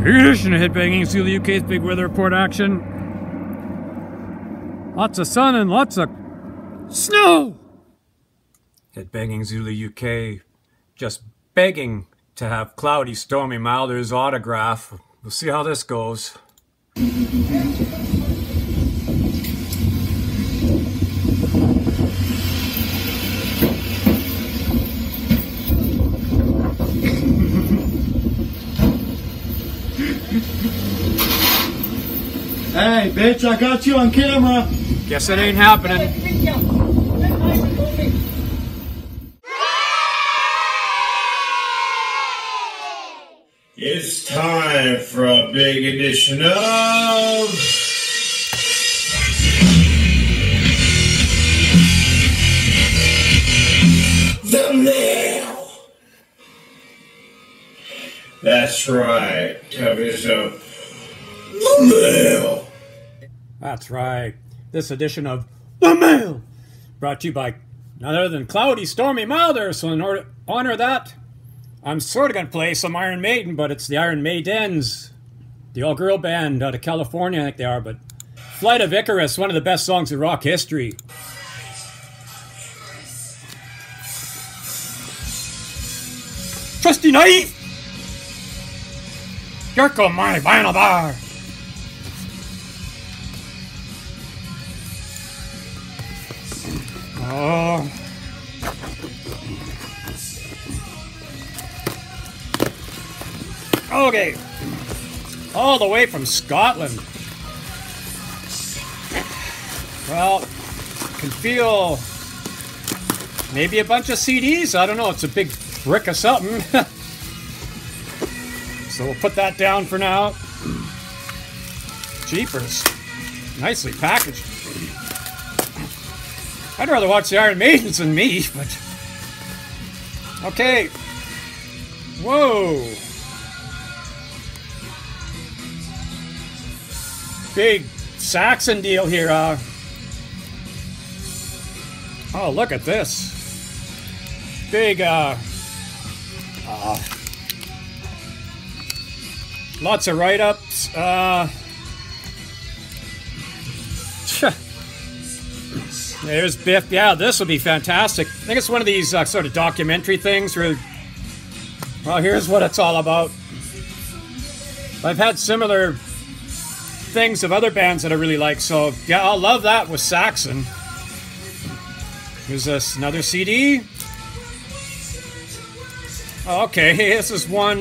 Edition of Headbanging Zulu UK's Big Weather Report action. Lots of sun and lots of snow! Headbanging Zulu UK just begging to have Cloudy Stormy Milder's autograph. We'll see how this goes. Hey, bitch, I got you on camera. Guess it ain't happening. It's time for a big edition of The Mail. That's right. Time is The Mail. That's right. This edition of The Mail brought to you by none other than Cloudy Stormy Milder. So in order to honor that, I'm sort of going to play some Iron Maiden, but it's the Iron Maidens, the all-girl band out of California, I think they are. But Flight of Icarus, one of the best songs in rock history. Trusty knife! Jerko my vinyl bar! Oh. Okay. All the way from Scotland. Well, can feel maybe a bunch of CDs. I don't know. It's a big brick of something. So we'll put that down for now. Jeepers. Nicely packaged. I'd rather watch the Iron Maidens than me, but... Okay. Whoa. Big Saxon deal here. Oh, look at this. Big, lots of write-ups. There's Biff. Yeah, this will be fantastic. I think it's one of these sort of documentary things where, well, here's what it's all about. I've had similar things of other bands that I really like, so yeah, I'll love that with Saxon. Here's this, another CD. Oh, okay, this is one,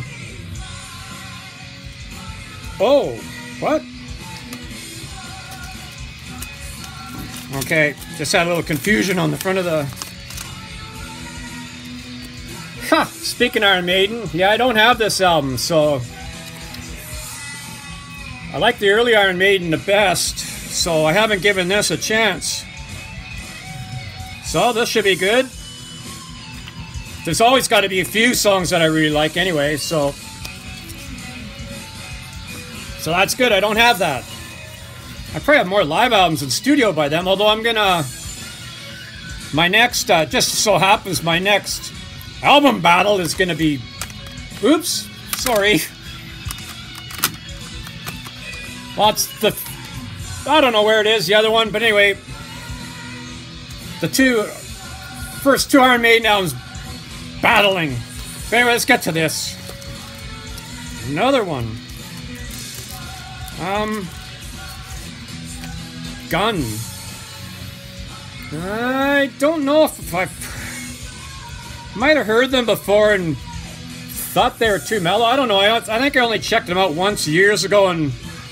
oh, what? Okay, just had a little confusion on the front of the... Huh, speaking of Iron Maiden, yeah, I don't have this album, so... I like the early Iron Maiden the best, so I haven't given this a chance. So this should be good. There's always got to be a few songs that I really like anyway, so that's good. I don't have that. I probably have more live albums in studio by them, although I'm gonna... My next, just so happens, my next album battle is gonna be... Oops, sorry. Well, it's the... I don't know where it is, the other one, but anyway... The first two Iron Maiden albums battling. But anyway, let's get to this. Another one. Gun. I don't know if I might have heard them before and thought they were too mellow. I don't know. I think I only checked them out once years ago, and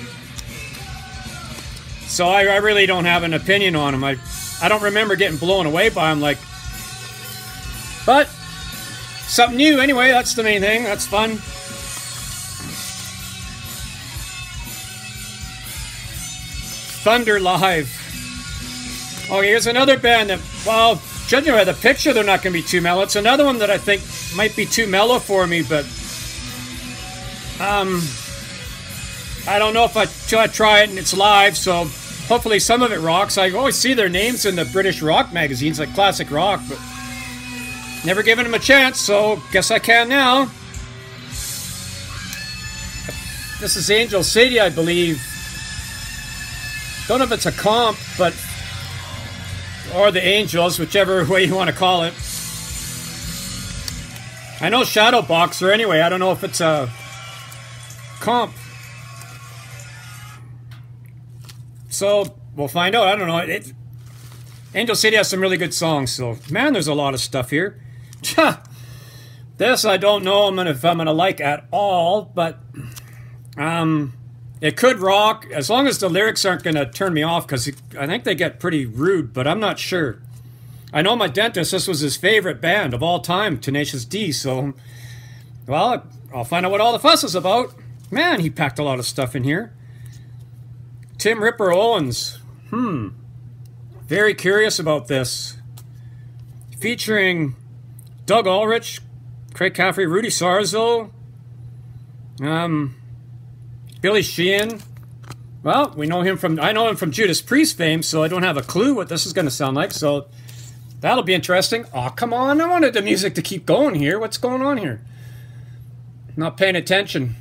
so I really don't have an opinion on them. I don't remember getting blown away by them, like. But something new anyway. That's the main thing. That's fun. Thunder Live. Oh, here's another band that, well, judging by the picture, they're not going to be too mellow. It's another one that I think might be too mellow for me, but I don't know if I try it and it's live, so hopefully some of it rocks. I always see their names in the British rock magazines, like Classic Rock, but never given them a chance, so guess I can now. This is Angel City, I believe. Don't know if it's a comp, but... or the Angels, whichever way you want to call it. I know Shadow Boxer anyway. I don't know if it's a comp. So, we'll find out. I don't know. Angel City has some really good songs, so... man, there's a lot of stuff here. This I don't know if I'm gonna like at all, but... it could rock, as long as the lyrics aren't going to turn me off, because I think they get pretty rude, but I'm not sure. I know my dentist, this was his favorite band of all time, Tenacious D, so... well, I'll find out what all the fuss is about. Man, he packed a lot of stuff in here. Tim Ripper Owens. Very curious about this. Featuring Doug Ulrich, Craig Caffrey, Rudy Sarzo, Billy Sheehan. Well, we know him from... I know him from Judas Priest fame, so I don't have a clue what this is going to sound like, so that'll be interesting. Oh, come on. I wanted the music to keep going here. What's going on here? Not paying attention.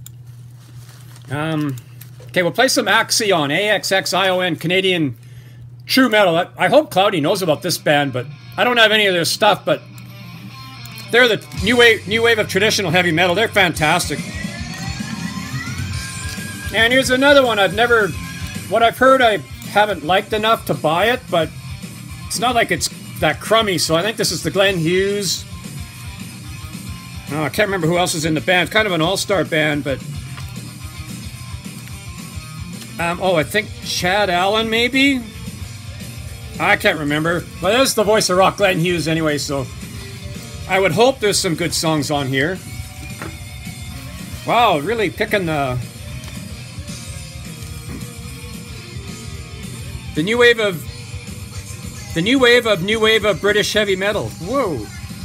Okay, we'll play some Axion, A-X-X-I-O-N, Canadian true metal. I hope Cloudy knows about this band, but I don't have any of their stuff, but they're the new wave of traditional heavy metal. They're fantastic. And here's another one what I've heard I haven't liked enough to buy it, but it's not like it's that crummy, so I think this is the Glenn Hughes. Oh, I can't remember who else is in the band. It's kind of an all-star band, but... oh, I think Chad Allen, maybe? I can't remember. But there's the voice of rock, Glenn Hughes, anyway, so... I would hope there's some good songs on here. Wow, really picking the new wave of British heavy metal. Whoa.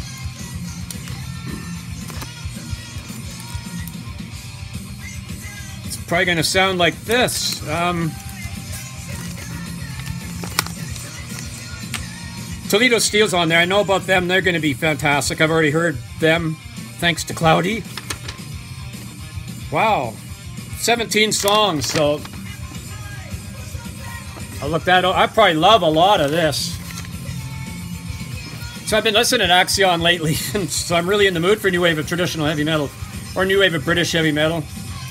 It's probably going to sound like this. Toledo Steel's on there. I know about them. They're going to be fantastic. I've already heard them, thanks to Cloudy. Wow. 17 songs, so... I'll look that up. I probably love a lot of this. So I've been listening to Axion lately, so I'm really in the mood for new wave of traditional heavy metal. Or new wave of British heavy metal.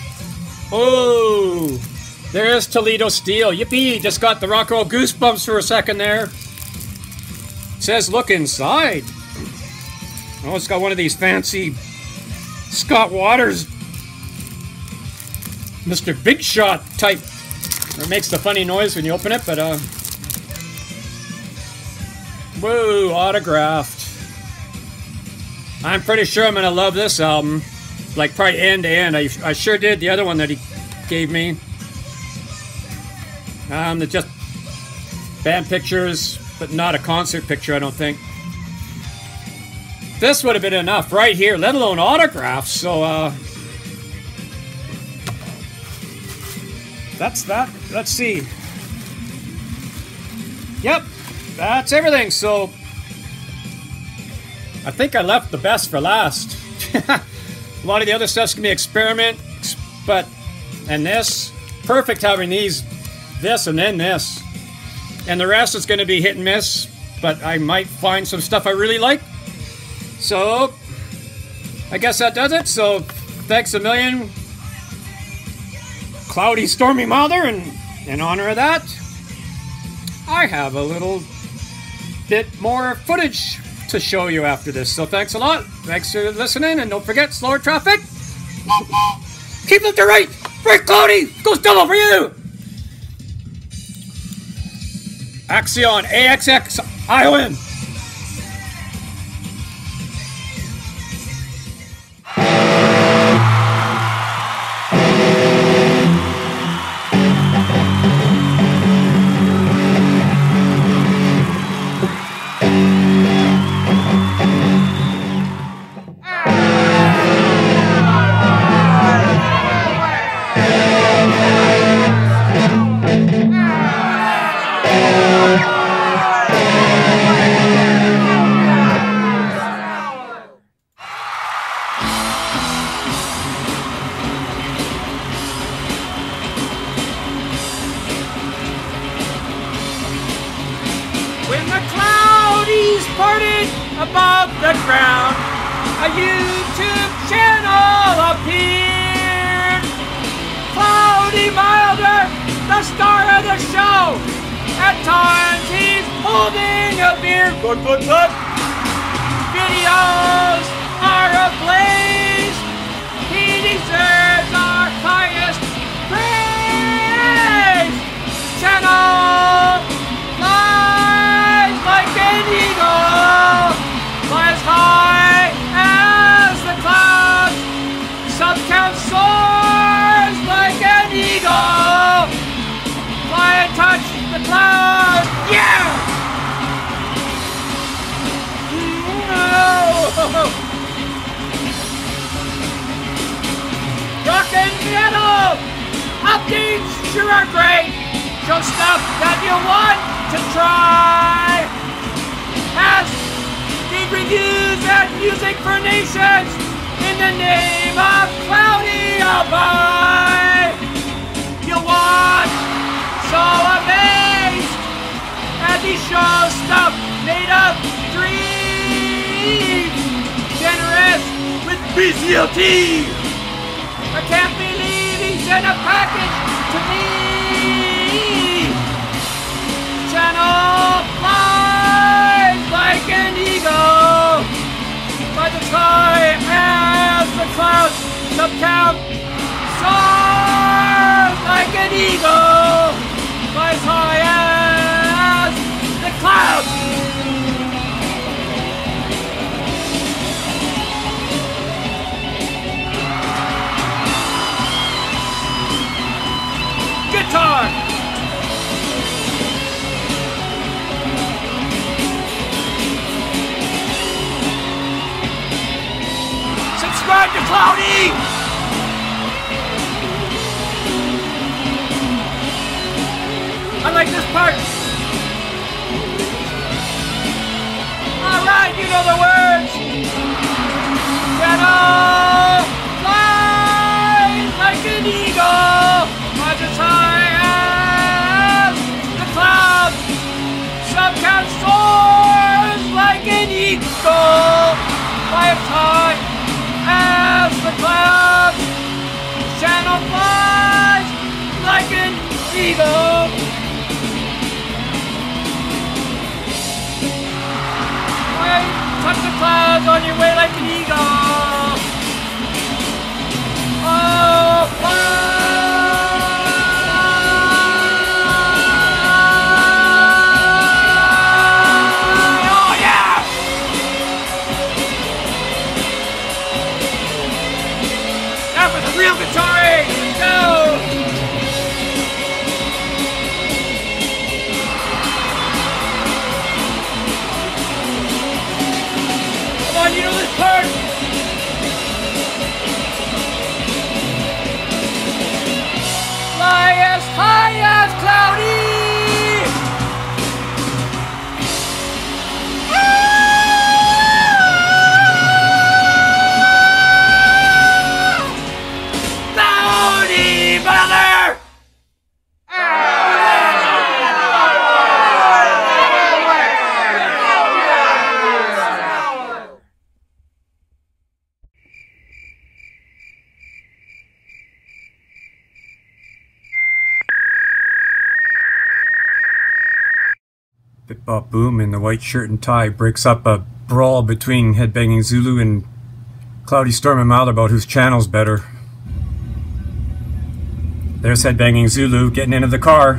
Oh! There's Toledo Steel. Yippee! Just got the rock and roll goosebumps for a second there. It says look inside. Oh, it's got one of these fancy Scott Waters Mr. Big Shot type. It makes the funny noise when you open it, but whoa, autographed. I'm pretty sure I'm gonna love this album, like probably end to end. I sure did the other one that he gave me. They're just band pictures, but not a concert picture, I don't think. This would have been enough right here, let alone autographs. So that's that. Let's see. Yep, that's everything. So I think I left the best for last. A lot of the other stuff's gonna be experiment, but and this perfect having this and then this, and the rest is gonna be hit and miss. But I might find some stuff I really like. So I guess that does it. So thanks a million, Cloudy Stormy Mother, and in honor of that, I have a little bit more footage to show you after this. So thanks a lot. Thanks for listening, and don't forget, slower traffic. Keep left to right. Right, Cloudy. Go Stella for you. Axion, A-X-X-I-O-N. above the ground, a YouTube channel appeared. Cloudy Milder, the star of the show. At times he's holding a beer. Good. Videos are ablaze. He deserves our highest praise. Channel flies like an eagle, flies high as the clouds. Sub count soars like an eagle. Fly and touch the clouds. Yeah! Rock and metal updates sure are great. Show stuff that you want to try. Has gig reviews and music for nations. In the name of Cloudy, I'll buy. You'll watch so amazed as he shows stuff made of dreams. Generous with BCLT. I can't believe he sent a package to me. Channel flies like an eagle. By the sky as the clouds subcount soars like an eagle. Flies high as the clouds. Guitar. Subscribe to Cloudy. I like this part. Alright, you know the words. Channel flies like an eagle. Flies as high as the clouds. Subcount soars like an eagle. Fly as high as the clouds. Channel flies like an eagle. Touch the clouds on your way like an eagle. Oh, fly. Oh, yeah. That was a real guitar. Let's go. You know this part? Fly as high as Cloudy. Cloudy Brother. Bip Bop Boom in the white shirt and tie breaks up a brawl between Headbanging Zulu and Cloudy Stormy Milder about whose channel's better. There's Headbanging Zulu getting into the car.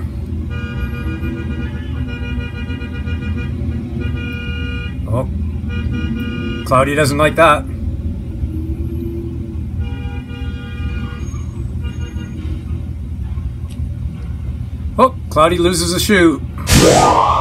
Oh, Cloudy doesn't like that. Oh, Cloudy loses a shoe.